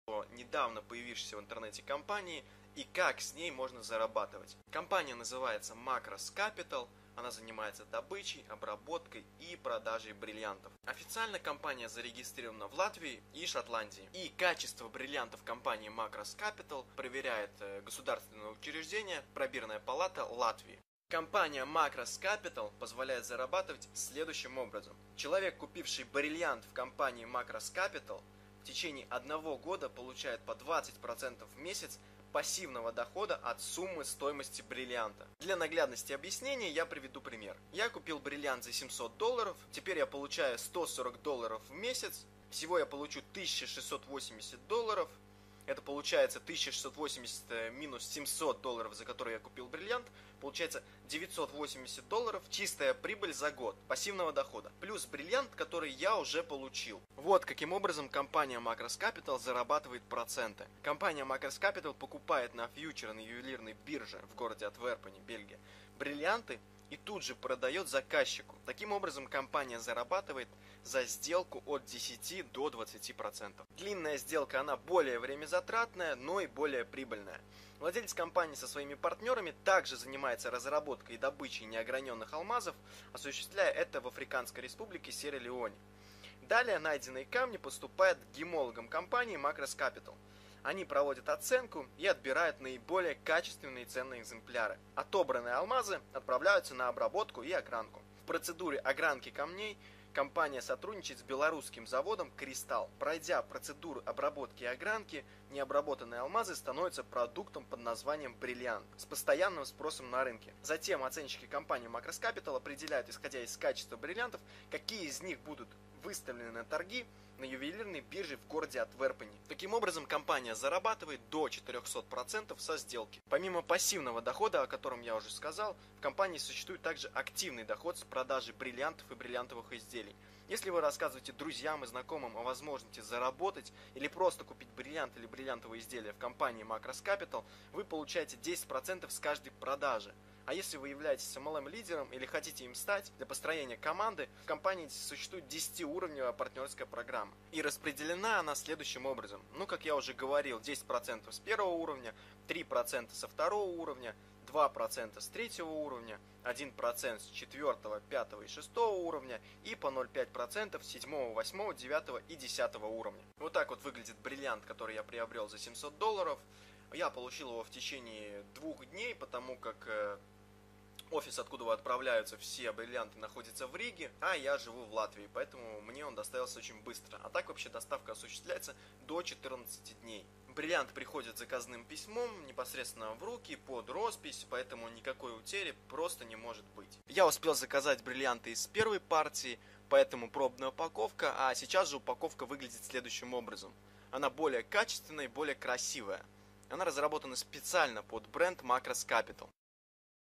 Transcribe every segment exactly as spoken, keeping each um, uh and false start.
о недавно появившейся в интернете компании и как с ней можно зарабатывать. Компания называется Macros Capital, она занимается добычей, обработкой и продажей бриллиантов. Официально компания зарегистрирована в Латвии и Шотландии. И качество бриллиантов компании Macros Capital проверяет государственное учреждение Пробирная палата Латвии. Компания Macros Capital позволяет зарабатывать следующим образом. Человек, купивший бриллиант в компании Macros Capital, в течение одного года получает по двадцать процентов в месяц пассивного дохода от суммы стоимости бриллианта. Для наглядности объяснения я приведу пример. Я купил бриллиант за семьсот долларов, теперь я получаю сто сорок долларов в месяц, всего я получу тысяча шестьсот восемьдесят долларов. Это получается тысяча шестьсот восемьдесят минус семьсот долларов, за которые я купил бриллиант. Получается девятьсот восемьдесят долларов чистая прибыль за год пассивного дохода. Плюс бриллиант, который я уже получил. Вот каким образом компания Macros Capital зарабатывает проценты. Компания Macros Capital покупает на фьючерной ювелирной бирже в городе Антверпене, Бельгия, бриллианты и тут же продает заказчику. Таким образом, компания зарабатывает за сделку от десяти до двадцати процентов. Длинная сделка, она более времязатратная, но и более прибыльная. Владелец компании со своими партнерами также занимается разработкой и добычей неограненных алмазов, осуществляя это в Африканской республике Сьерра-Леоне. Далее найденные камни поступают к гемологам компании Macros Capital. Они проводят оценку и отбирают наиболее качественные и ценные экземпляры. Отобранные алмазы отправляются на обработку и огранку. В процедуре огранки камней компания сотрудничает с белорусским заводом «Кристалл». Пройдя процедуру обработки и огранки, необработанные алмазы становятся продуктом под названием бриллиант с постоянным спросом на рынке. Затем оценщики компании Macros Capital определяют, исходя из качества бриллиантов, какие из них будут выставлены на торги на ювелирной бирже в городе Антверпене. Таким образом, компания зарабатывает до четырехсот процентов со сделки. Помимо пассивного дохода, о котором я уже сказал, в компании существует также активный доход с продажи бриллиантов и бриллиантовых изделий. Если вы рассказываете друзьям и знакомым о возможности заработать или просто купить бриллиант или бриллиантовые изделия в компании Macros Capital, вы получаете десять процентов с каждой продажи. А если вы являетесь эм эл эм-лидером или хотите им стать, для построения команды в компании существует десятиуровневая партнерская программа. И распределена она следующим образом. Ну, как я уже говорил, десять процентов с первого уровня, три процента со второго уровня, два процента с третьего уровня, один процент с четвертого, пятого и шестого уровня и по ноль целых пять десятых процента с седьмого, восьмого, девятого и десятого уровня. Вот так вот выглядит бриллиант, который я приобрел за семьсот долларов. Я получил его в течение двух дней, потому как офис, откуда отправляются все бриллианты, находится в Риге, а я живу в Латвии, поэтому мне он доставился очень быстро. А так вообще доставка осуществляется до четырнадцати дней. Бриллиант приходит заказным письмом непосредственно в руки под роспись, поэтому никакой утери просто не может быть. Я успел заказать бриллианты из первой партии, поэтому пробная упаковка, а сейчас же упаковка выглядит следующим образом. Она более качественная и более красивая. Она разработана специально под бренд Macros Capital.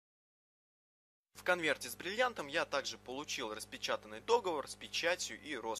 В конверте с бриллиантом я также получил распечатанный договор с печатью и росписью.